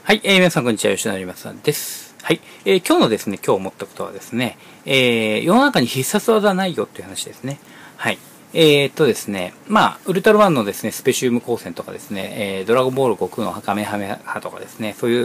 はい、皆さんこんにちは、吉野有馬さんです。はい、今日のですね、今日思ったことはですね、世の中に必殺技ないよっていう話ですね。はい。ですね、ウルトラマンのですね、スペシウム光線とかですね、ドラゴンボール悟空のカメハメハとかですね、そういう、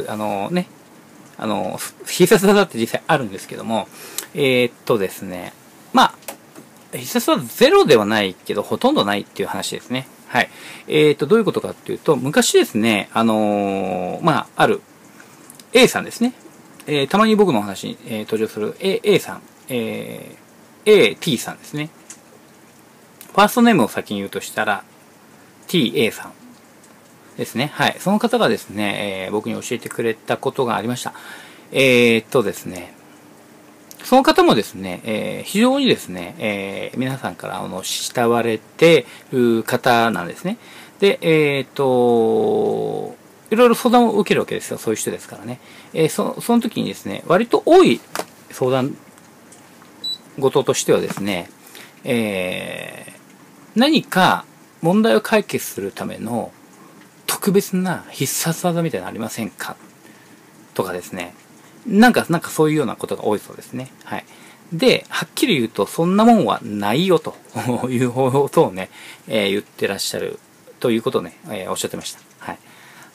必殺技って実際あるんですけども、ですね、必殺技ゼロではないけど、ほとんどないっていう話ですね。はい。どういうことかっていうと、昔ですね、ある A さんですね。たまに僕の話に、登場する A さん、AT さんですね。ファーストネームを先に言うとしたら、TA さんですね。はい。その方がですね、僕に教えてくれたことがありました。ですね、その方もですね、非常にですね、皆さんから慕われている方なんですね。で、いろいろ相談を受けるわけですよ。そういう人ですからね。その時にですね、割と多い相談事としてはですね、何か問題を解決するための特別な必殺技みたいなのありませんかとかですね。なんかそういうようなことが多いそうですね。はい。で、はっきり言うと、そんなもんはないよということをね、言ってらっしゃるということをね、おっしゃってました。はい。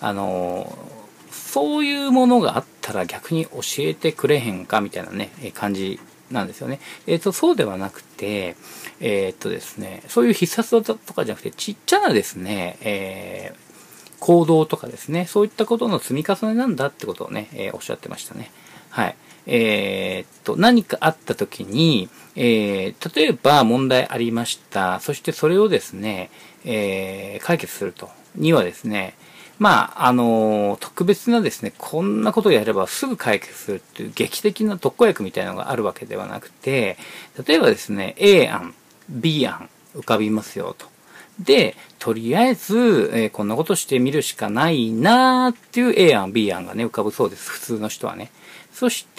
そういうものがあったら逆に教えてくれへんかみたいなね、感じなんですよね。そうではなくて、ですね、そういう必殺技とかじゃなくて、ちっちゃなですね、行動とかですね、そういったことの積み重ねなんだってことをね、おっしゃってましたね。はい。何かあった時に、例えば問題ありました。そしてそれをですね、解決すると。にはですね、特別なですね、こんなことをやればすぐ解決するっていう劇的な特効薬みたいなのがあるわけではなくて、例えばですね、A 案、B 案浮かびますよと。で、とりあえず、こんなことしてみるしかないなーっていう A 案、B 案がね、浮かぶそうです。普通の人はね。そして、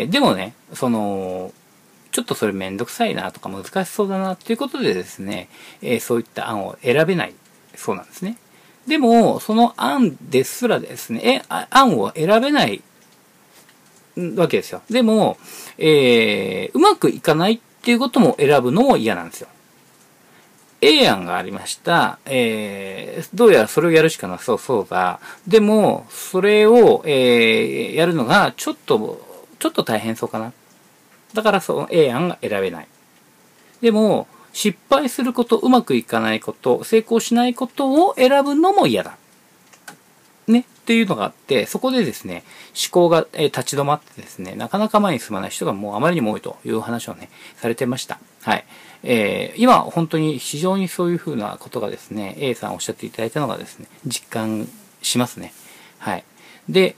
でもね、ちょっとそれめんどくさいなとか難しそうだなっていうことでですね、そういった案を選べないそうなんですね。でも、その案ですらですね、案を選べないわけですよ。でも、うまくいかないっていうことも選ぶのも嫌なんですよ。A 案がありました。どうやらそれをやるしかなさそうだ。でも、それを、やるのがちょっと大変そうかな。だからその A 案が選べない。でも、失敗すること、うまくいかないこと、成功しないことを選ぶのも嫌だ。ね。っていうのがあって、そこでですね、思考が、立ち止まってですね、なかなか前に進まない人がもうあまりにも多いという話をね、されてました。はい。今、本当に非常にそういうふうなことがですね、A さんおっしゃっていただいたのがですね、実感しますね。はい。で、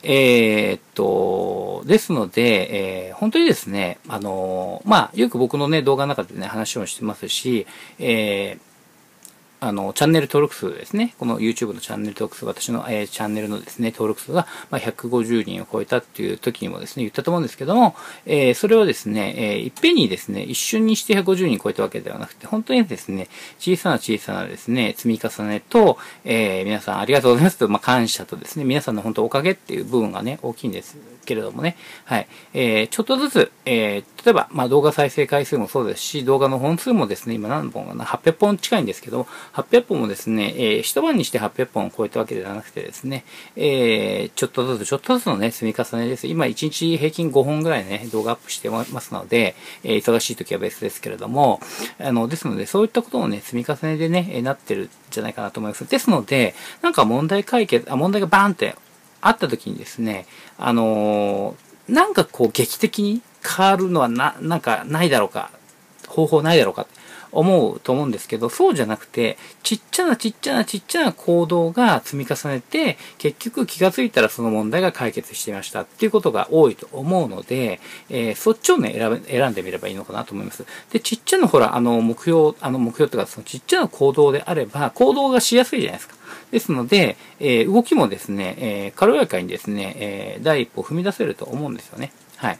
ですので、本当にですね、よく僕のね、動画の中でね、話をしてますし、チャンネル登録数ですね。この YouTube のチャンネル登録数、私の、チャンネルのですね、登録数が、150人を超えたっていう時にもですね、言ったと思うんですけども、それはですね、いっぺんにですね、一瞬にして150人超えたわけではなくて、本当にですね、小さなですね、積み重ねと、皆さんありがとうございますと、感謝とですね、皆さんの本当おかげっていう部分がね、大きいんですけれどもね、はい。ちょっとずつ、例えば、動画再生回数もそうですし、動画の本数もですね、今何本かな、800本近いんですけど、800本もですね、一晩にして800本を超えたわけではなくてですね、ちょっとずつのね、積み重ねです。今1日平均5本ぐらいね、動画アップしてますので、忙しい時は別ですけれども、ですので、そういったことをね、積み重ねでね、なってるんじゃないかなと思います。ですので、なんか問題がバーンってあった時にですね、なんかこう劇的に変わるのはなんかないだろうか、方法ないだろうか。思うと思うんですけど、そうじゃなくて、ちっちゃな行動が積み重ねて、結局気がついたらその問題が解決していましたっていうことが多いと思うので、そっちをね、選んでみればいいのかなと思います。で、ちっちゃなほら、目標っていうか、そのちっちゃな行動であれば、行動がしやすいじゃないですか。ですので、動きもですね、軽やかにですね、第一歩を踏み出せると思うんですよね。はい。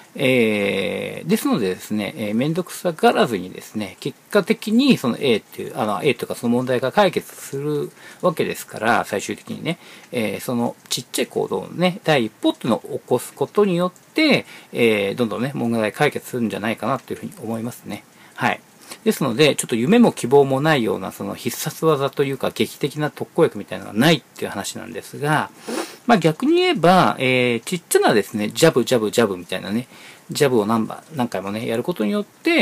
ですのでですね、めんどくさがらずにですね、結果的にその A っていう、A とかその問題が解決するわけですから、最終的にね、そのちっちゃい行動のね、第一歩っていうのを起こすことによって、どんどんね、問題解決するんじゃないかなというふうに思いますね。はい。ですので、ちょっと夢も希望もないような、その必殺技というか、劇的な特効薬みたいなのがないっていう話なんですが、まあ逆に言えば、ちっちゃなですね、ジャブジャブジャブみたいなね、ジャブを何回もね、やることによって、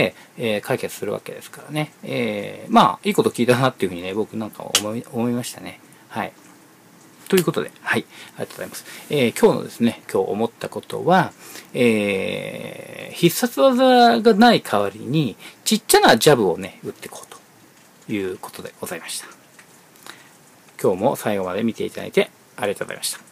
解決するわけですからね。まあ、いいこと聞いたなっていうふうにね、僕なんか思いましたね。はい。ということで、はい、ありがとうございます。今日のですね、今日思ったことは、必殺技がない代わりに、ちっちゃなジャブをね、打っていこうということでございました。今日も最後まで見ていただいてありがとうございました。